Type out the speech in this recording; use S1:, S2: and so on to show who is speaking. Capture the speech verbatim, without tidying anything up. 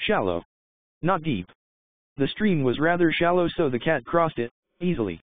S1: Shallow. Not deep. The stream was rather shallow, so the cat crossed it easily.